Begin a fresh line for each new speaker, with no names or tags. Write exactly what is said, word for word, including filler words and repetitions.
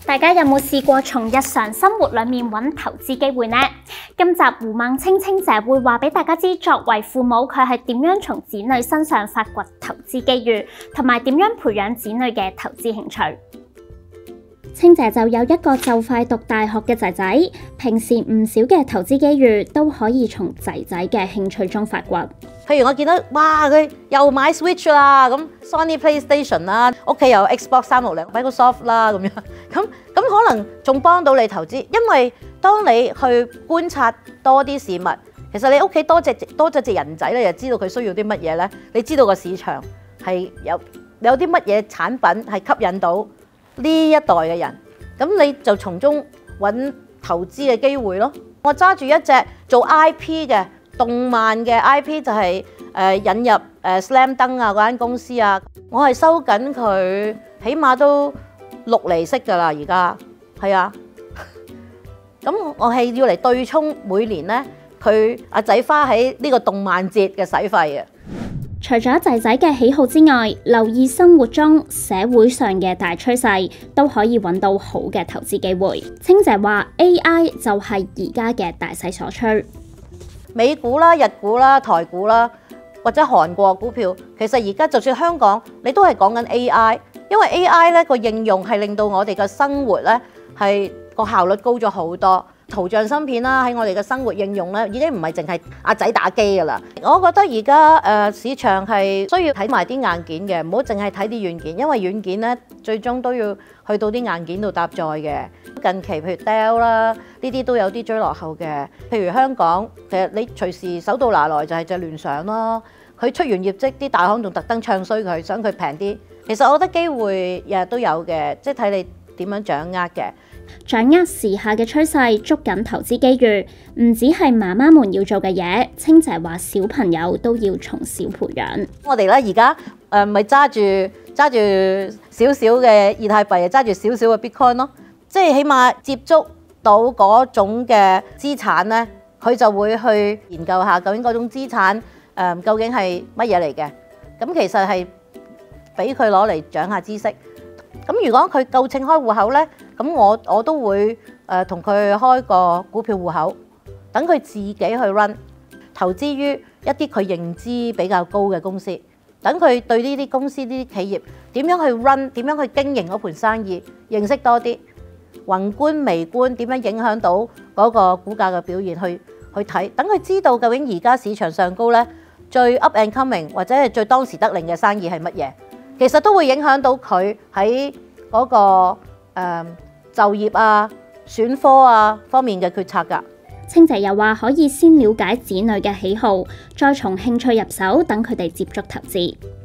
大家有冇試過從日常生活裏面揾投資機會呢？今集胡孟青青姐會話俾大家知，作為父母佢係點樣從子女身上發掘投資機遇，同埋點樣培養子女嘅投資興趣。青姐就有一個就快讀大學嘅仔仔，平時唔少嘅投資機遇都可以從仔仔嘅興趣中發掘。
譬如我見到哇，佢又買 Switch 啦，咁 Sony PlayStation 啦，屋企有 Xbox 三六零、Microsoft 啦，咁樣咁咁可能仲幫到你投資，因為當你去觀察多啲事物，其實你屋企多隻多咗隻人仔咧，就知道佢需要啲乜嘢咧，你知道個市場係有有啲乜嘢產品係吸引到呢一代嘅人，咁你就從中揾投資嘅機會咯。我揸住一隻做 I P 嘅動漫嘅 I P， 就係誒引入誒 Slam Dunk 啊嗰間公司啊，我係收緊佢，起碼都六厘息㗎啦，而家係啊。咁我係要嚟對沖每年咧佢阿仔花喺呢個動漫節嘅使費嘅。
除咗仔仔嘅喜好之外，留意生活中、社會上嘅大趨勢，都可以揾到好嘅投資機會。青姐話 A I 就係而家嘅大勢所趨，
美股啦、日股啦、台股啦，或者韓國股票，其實而家就算香港，你都係講緊 A I， 因為 A I 咧個應用係令到我哋嘅生活咧係個效率高咗好多。圖像芯片啦，喺我哋嘅生活應用咧，已經唔係淨係阿仔打機噶啦。我覺得而家誒市場係需要睇埋啲硬件嘅，唔好淨係睇啲軟件，因為軟件咧最終都要去到啲硬件度搭載嘅。近期譬如 Dell 啦，呢啲都有啲追落後嘅。譬如香港，其實你隨時手到拿來就係隻聯想咯。佢出完業績，啲大行仲特登唱衰佢，想佢平啲。其實我覺得機會日日都有嘅，即係睇你點樣掌握嘅。
掌握時下嘅趨勢，捉緊投資機遇，唔止係媽媽們要做嘅嘢。青姐話小朋友都要從小培養。
我哋咧而家誒咪揸住揸住少少嘅以太幣，揸住少少嘅 Bitcoin 咯，即係起碼接觸到嗰種嘅資產咧，佢就會去研究下究竟嗰種資產誒、呃、究竟係乜嘢嚟嘅。咁其實係俾佢攞嚟長下知識。咁如果佢夠稱開戶口咧，咁我我都會誒同佢開個股票戶口，等佢自己去 run， 投資於一啲佢認知比較高嘅公司，等佢對呢啲公司呢啲企業點樣去 run， 點樣去經營嗰盤生意，認識多啲，宏觀微觀點樣影響到嗰個股價嘅表現，去去睇，等佢知道究竟而家市場上高咧最 up and coming 或者係最當時得令嘅生意係乜嘢。其實都會影響到佢喺嗰個、呃、就業啊、選科啊方面嘅決策㗎。
青姐又話可以先了解子女嘅喜好，再從興趣入手，等佢哋接觸投資。